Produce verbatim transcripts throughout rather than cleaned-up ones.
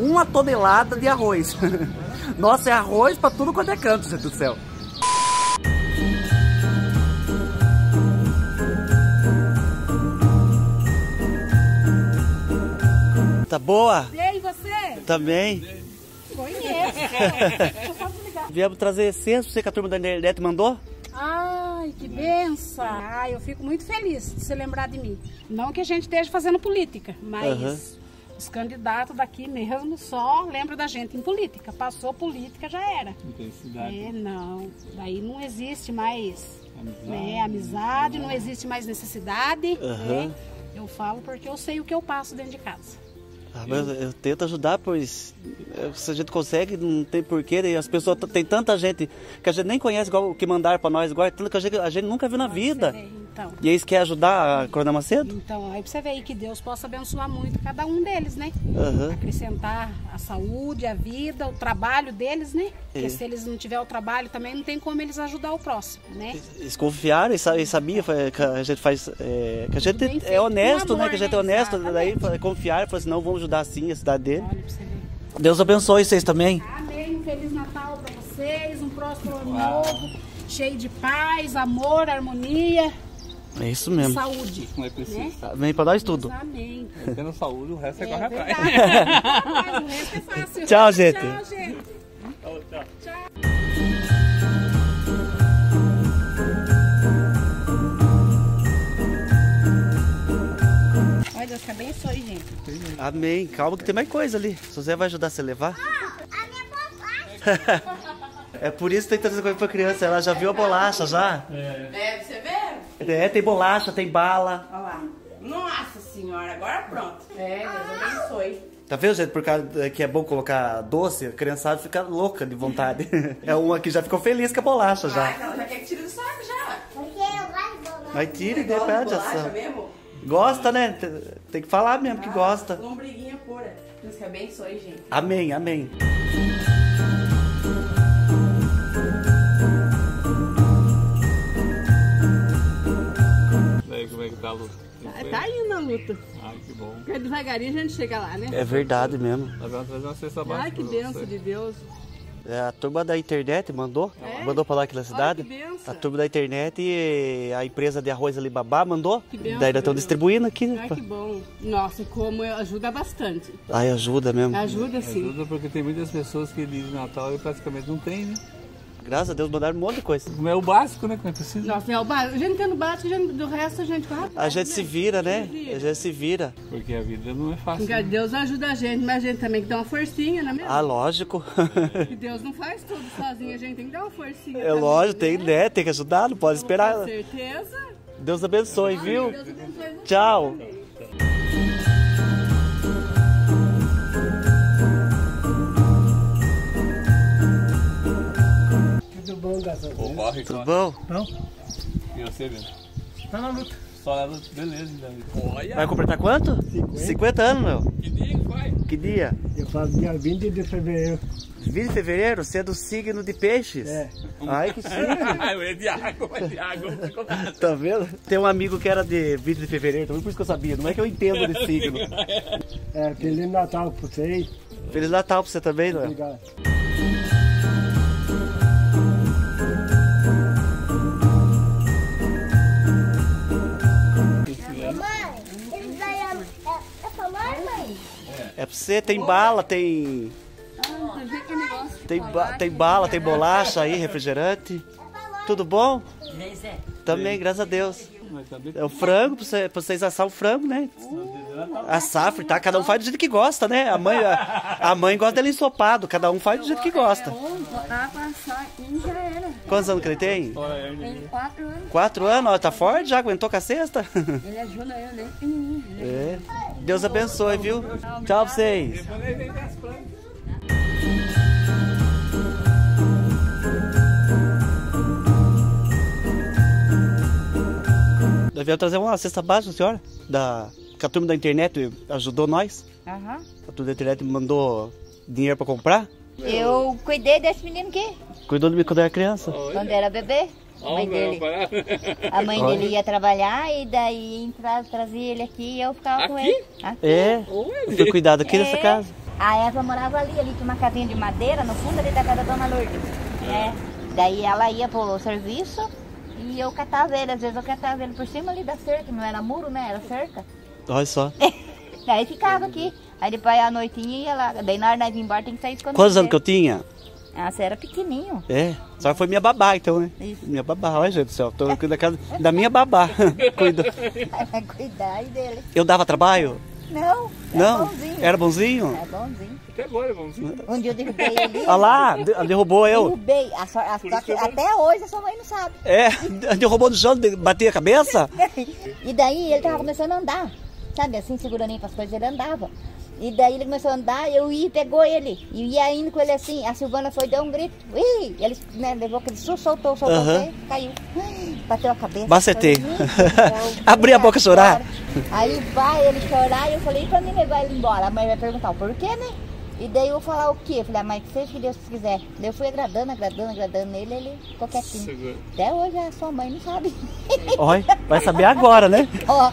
uma tonelada de arroz. Nossa, é arroz pra tudo quanto é canto, gente do céu. Tá boa? E você? Também. Conheço. Deixa eu só desligar. Viemos trazer cesto, você que a turma da internet mandou? Ai, que benção. Ai, eu fico muito feliz de você lembrar de mim. Não que a gente esteja fazendo política, mas Uhum. os candidatos daqui mesmo só lembram da gente em política. Passou política, já era. Intensidade. É, não. Daí não existe mais Amizade. né, amizade, não existe mais necessidade. Uhum. Né? Eu falo porque eu sei o que eu passo dentro de casa. Ah, mas eu tento ajudar, pois se a gente consegue, não tem porquê. E as pessoas, tem tanta gente que a gente nem conhece, igual o que mandaram pra nós, igual tanto que a gente, a gente nunca viu na vida. Você vê, então. E eles querem ajudar a Coronel Macedo? Então, aí pra você ver aí que Deus possa abençoar muito cada um deles, né? Uhum. Acrescentar a saúde, a vida, o trabalho deles, né? Porque É. se eles não tiverem o trabalho também não tem como eles ajudar o próximo, né? Eles confiaram e sa- e sabiam que a gente faz, é, que a Tudo bem gente é feito, honesto, com né? amor, Que a gente né? é honesto, Exatamente. daí confiaram e falaram assim, não, vamos ajudar sim a cidade dele. Olha pra você ver. Deus abençoe vocês também. Amém, um Feliz Natal pra vocês, um próximo ano novo, cheio de paz, amor, harmonia É isso e mesmo. saúde. Não é preciso. Né? Amém pra nós tudo. Amém. Tendo saúde, o resto é, É corre atrás. verdade. Mas o resto é fácil. Tchau, gente. Tchau, gente. Tchau. Olha, Deus te abençoe, gente. Amém. Calma que tem mais coisa ali. Se você vai ajudar você a levar. A minha bolacha. É por isso que tem tanta coisa pra criança. Ela já viu a bolacha já? É, você vê? É, tem bolacha, tem bala. Olha lá. Nossa senhora, agora pronto. É, Deus abençoe. Tá vendo, gente? Por causa que é bom colocar doce, a criançada fica louca de vontade. É uma que já ficou feliz com a bolacha Ah, já. ela já quer que tire do saco já. Porque eu gosto de bolacha. Mas tira e Gosta de repete bolacha essa. mesmo? Gosta, né? Tem que falar mesmo que gosta. Lombriguinha pura. Deus que abençoe, gente. Amém, amém. Daí como é que tá a luta? Tá indo a luta. Ai, que bom. Porque devagarinho a gente chega lá, né? É verdade mesmo. Nós vamos trazer uma cesta básica Ai, que pra benção você. de Deus. É, a turma da internet mandou. É? Mandou pra lá aqui na cidade. Olha que benção. A turma da internet e a empresa de arroz Alibaba mandou. Que benção, Daí ainda estão meu distribuindo aqui. Ai, que bom. Nossa, e como ajuda bastante. Ai, ajuda mesmo. Ajuda sim. Ajuda porque tem muitas pessoas que de Natal e praticamente não tem, né? Graças a Deus mandaram um monte de coisa. Como é o básico, né? Que não é preciso. Nossa, é o básico. A gente tendo básico, a gente, do resto a gente corre A atrás, gente se vira, né? A gente se vira. Porque a vida não é fácil. Porque né? Deus ajuda a gente, mas a gente também tem que dar uma forcinha, não é mesmo? Ah, lógico. Que Deus não faz tudo sozinho, a gente tem que dar uma forcinha. É também, lógico, tem, né? né? Tem que ajudar, não pode esperar. Com certeza. Deus abençoe, viu? Deus abençoe você Tchau. também. Tudo bom, Gazão? Ou corre, Tudo corre. bom? Não? E você, Bento? Tá na luta. Só na luta. Beleza, então. Olha! Vai completar quanto? cinquenta. cinquenta anos, meu. Que dia que vai? Que dia? Eu faço dia vinte de fevereiro. vinte de fevereiro? Você é do signo de peixes? É. Ai, que chique. Ah, é de água, é de água. Não ficou nada. Tá vendo? Tem um amigo que era de vinte de fevereiro, também por isso que eu sabia. Não é que eu entendo de signo. É, Feliz Natal pra vocês. Feliz Natal pra você também, Noel. Obrigado. Mamãe, isso daí é, é, é sua mãe, mãe? É pra você, tem bala, tem. Tem, ba tem bala, tem bolacha aí, refrigerante. Tudo bom? Também, graças a Deus. Mas tá bem. É o frango, pra, você, pra vocês assar o frango, né? Assar, fritar, cada um faz do jeito que gosta, né? A mãe, a, a mãe gosta dele ensopado, cada um faz do jeito que gosta. Botar pra assar e já era. Quantos anos que ele tem? Tem quatro anos. Quatro anos, ó, tá forte já, aguentou com a cesta? Ele ajuda eu, né? Pequenininho. É. Deus abençoe, viu? Tchau pra vocês. Depois ele vem das plantas. Nós viemos trazer uma cesta básica, senhora, da, que a turma da internet ajudou nós. Aham. A turma da internet mandou dinheiro pra comprar. Eu cuidei desse menino aqui, Cuidou de mim quando eu era criança. quando era bebê. A mãe dele, a mãe Olha. dele ia trabalhar e daí entra, trazia ele aqui e eu ficava com Aqui? ele. Aqui? É, eu fui cuidado aqui nessa É. casa. A Eva morava ali, ali tinha uma casinha de madeira no fundo ali da casa da Dona Lourdes. É. Daí ela ia pro serviço e eu catava ele, às vezes eu catava ele por cima ali da cerca, não era muro, né? Era cerca. Olha só. Daí ficava aqui. Aí depois à noitinha ia lá. Daí na hora de nós ir embora tem que sair escondido. Quantos anos que eu tinha? Ah, você era pequenininho. É, só foi minha babá então, né? Isso. Minha babá, olha gente do céu, tô cuidando da, casa, da minha babá. Cuido. Cuidar aí dele. Eu dava trabalho? Não, era Não? bonzinho. Era bonzinho? Era bonzinho. Até agora é bonzinho. Um dia eu derrubei ele. Olha lá, de- derrubou eu. Derrubei. A so, a, só que até hoje a sua mãe não sabe. É, derrubou no chão, de- bateu a cabeça? E daí ele tava começando a andar. Sabe, assim, segurando aí para as coisas, ele andava. E daí ele começou a andar, eu ia e pegou ele. E ia indo com ele assim, a Silvana foi, deu um grito. Ui! Ele, né, levou aquele susto, soltou, soltou, Aham. e caiu. Bateu a cabeça. Bacetei. Foi, "Ih, eu- Abri a boca a chorar. Aí vai ele chorar e eu falei, e pra mim levar ele embora? A mãe vai perguntar o porquê, né? E daí eu vou falar o quê? Eu falei, ah, mas seja o que Deus quiser. Daí eu fui agradando, agradando, agradando nele, ele ficou quietinho. Segura. Até hoje a sua mãe não sabe. Olha, vai saber agora, né? Ó,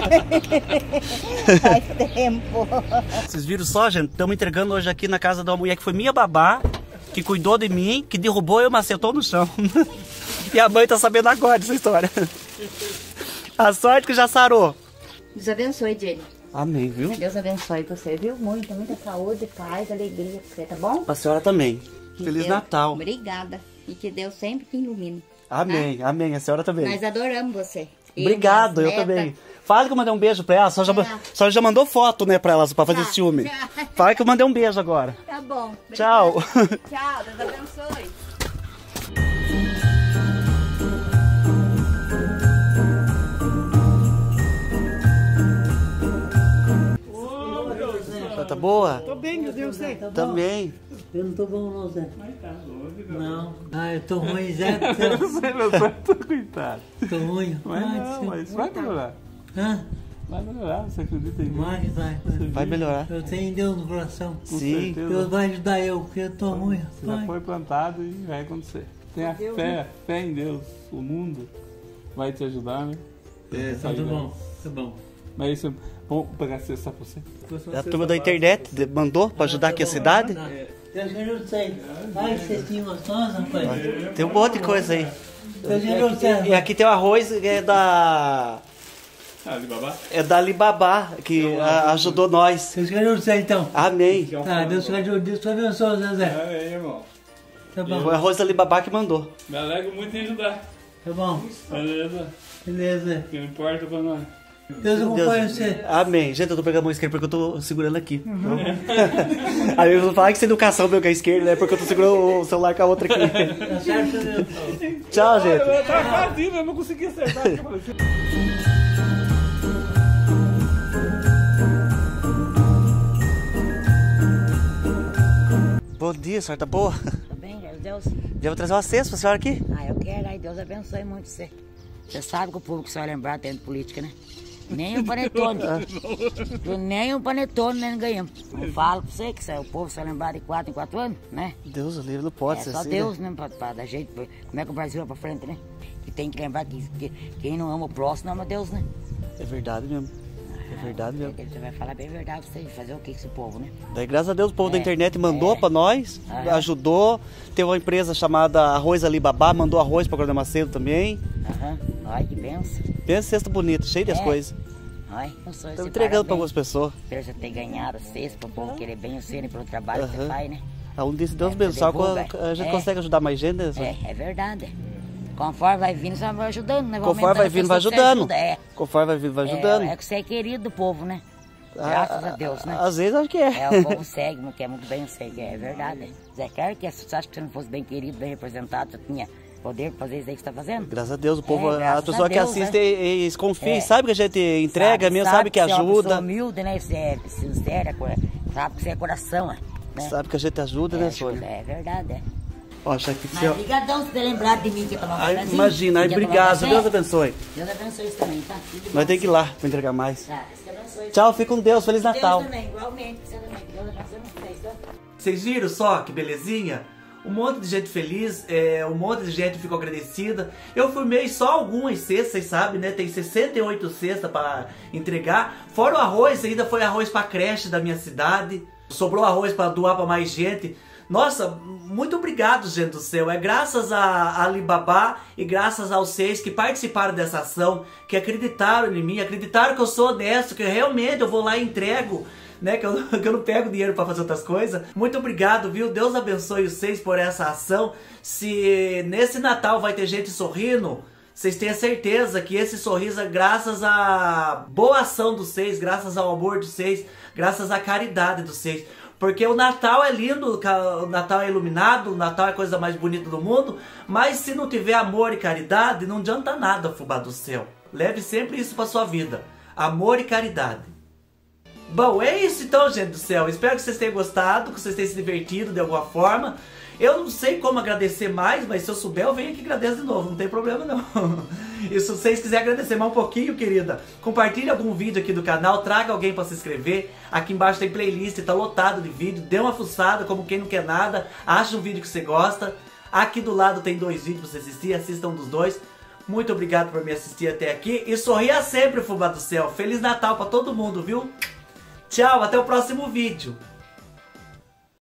faz tempo. Vocês viram só, gente? Estamos entregando hoje aqui na casa de uma mulher que foi minha babá, que cuidou de mim, que derrubou eu, macetou no chão. E a mãe tá sabendo agora dessa história. A sorte que já sarou. Deus abençoe, Jenny. Amém, viu? Deus abençoe você, viu? Muita, muita saúde, paz, alegria pra você, tá bom? A senhora também. Que Feliz Deus- Natal. Obrigada. E que Deus sempre te ilumine. Amém, amém. A senhora também. Nós adoramos você. Obrigado, eu minhas também. netas. Fala que eu mandei um beijo pra ela. A senhora já, Tá. a senhora já mandou foto, né, pra elas, pra fazer Tá. ciúme. Tá. Fala que eu mandei um beijo agora. Tá bom. Tchau. Tchau, Deus abençoe. Tá boa? Tô bem, meu Deus, sei. Também. Eu não tô bom não, Zé. Não. Ah, eu tô ruim, Zé. Coitado. Tô ruim. Mas Ai, não, Zé. mas vai melhorar. Hã? Vai melhorar, você acredita em mim? Vai, vai. Vai melhorar. Eu tenho Deus no coração. Com Sim. certeza. Deus vai ajudar eu, porque eu tô ruim. Já Vai. foi plantado e vai acontecer. Tenha fé, fé em Deus. O mundo vai te ajudar, né? É, tá bom, tá bom. Mas isso, vamos pegar a cesta pra você. A turma da internet de- mandou pra ajudar aqui a cidade. Deus ajuda você. Ai, cestinha gostosa, rapaz. Tem um monte de coisa aí. Deus ajuda você. E aqui tem o arroz que é da. Ah, Alibaba? É da Alibaba, que a- ajudou nós. Deus ajuda você, então. Amém. Tá, Deus ajuda. Deus te abençoe, Zé. Zé. É, aí, irmão. Tá Foi o bom, arroz da Alibaba que mandou. Me alegro muito em ajudar. tá bom. Beleza? Beleza. O que importa pra nós. Deus acompanhe você. Amém. Gente, eu tô pegando a mão esquerda porque eu tô segurando aqui. Aí eu vou falar que sem educação meu com a esquerda, né? Porque eu tô segurando o celular com a outra aqui. Tá certo, Deus. Tchau, gente. Eu tava quase indo, eu não consegui acertar. Eu falei assim, Bom dia, senhora, tá boa? Tá bem, Deus? Já vou trazer uma cesta pra senhora aqui. Ah, eu quero, aí Deus abençoe muito você. Você sabe que o povo que você vai lembrar dentro de política, né? Nem o panetone. Nem o panetone nem ganhamos. Eu falo pra você que você- o povo só lembrar de quatro em quatro anos, né? Deus o livre, não pode É ser só assim. Deus, né? né? Pra, pra dar jeito. pra- Como é que o Brasil vai pra frente, né? Que tem que lembrar que, que quem não ama o próximo não ama Deus, né? É verdade mesmo. É verdade mesmo. Você vai falar bem a verdade pra você fazer o que com esse povo, né? Daí, graças a Deus, o povo da É, internet mandou é. pra nós, Aham. ajudou. Tem uma empresa chamada Arroz Alibaba, mandou arroz pra Coronel Macedo também. Aham. Ai, que benção. Pensa cesta bonita, cheio das É. coisas. Ai, eu sou Estamos esse entregando pra parabéns. algumas pessoas. Pelo você ter ganhado seis, para o povo querer bem o ser e pelo trabalho que você Aham. faz, né? Aonde disse Deus É, abençoe, divulga. a gente É. consegue ajudar mais gente, né? É, é verdade. Conforme vai vindo, você vai ajudando, né? Vai Conforme aumentando vai as vindo, vai pessoas que você ajudando. ajuda, É. Conforme vai vindo, vai ajudando. É, é que você é querido do povo, né? Graças a Deus, né? Às vezes acho que é. É, o povo segue, não quer muito bem, eu sei que é verdade. Zé, quer que você acha que você não fosse bem querido, bem representado, você tinha poder pra fazer isso aí que você tá fazendo? Graças a Deus, o povo, É, a graças pessoa a que Deus, assiste, né? eles confiam, É. sabe que a gente entrega mesmo, sabe, que você é uma pessoa ajuda. humilde, né? Você é sincera, sabe que você é coração, né? Sabe que a gente ajuda, É, né, ajuda, Sônia? é verdade, é. Ó, achei que Mas obrigadão por ter lembrado de mim que eu tomava Ai, cafezinho. imagina, ai, Quer tomar obrigado, café? Deus abençoe. Deus abençoe isso também, tá? Tudo de bom. Nós temos que ir lá pra entregar mais. Tá, Deus te abençoe. Tchau, fica com Deus, Feliz Deus Natal. também, igualmente, você também. Deus abençoe vocês, tá? Vocês viram só que belezinha? Um monte de gente feliz, é, um monte de gente ficou agradecida. Eu formei só algumas cestas, vocês sabem, né? Tem sessenta e oito cestas para entregar. Fora o arroz, ainda foi arroz para creche da minha cidade. sobrou arroz para doar para mais gente. Nossa, muito obrigado, gente do céu. É graças a Alibaba e graças aos seis que participaram dessa ação, que acreditaram em mim, acreditaram que eu sou honesto, que realmente eu vou lá e entrego, né, que eu, que eu não pego dinheiro para fazer outras coisas. Muito obrigado, viu? Deus abençoe vocês por essa ação. Se nesse Natal vai ter gente sorrindo, vocês tenham certeza que esse sorriso é graças à boa ação dos seis, graças ao amor dos seis, graças à caridade dos seis. Porque o Natal é lindo, o Natal é iluminado, o Natal é a coisa mais bonita do mundo, mas se não tiver amor e caridade, não adianta nada, fubá do céu. Leve sempre isso para sua vida, amor e caridade. Bom, é isso então, gente do céu. Espero que vocês tenham gostado, que vocês tenham se divertido de alguma forma. Eu não sei como agradecer mais, mas se eu souber, eu venho aqui e agradeço de novo, não tem problema não. E se vocês quiserem agradecer mais um pouquinho, querida, compartilhe algum vídeo aqui do canal, traga alguém para se inscrever. Aqui embaixo tem playlist, tá lotado de vídeo, dê uma fuçada como quem não quer nada, acha um vídeo que você gosta. Aqui do lado tem dois vídeos para você assistir, assistam um dos dois. Muito obrigado por me assistir até aqui e sorria sempre, fubá do céu. Feliz Natal para todo mundo, viu? Tchau, até o próximo vídeo.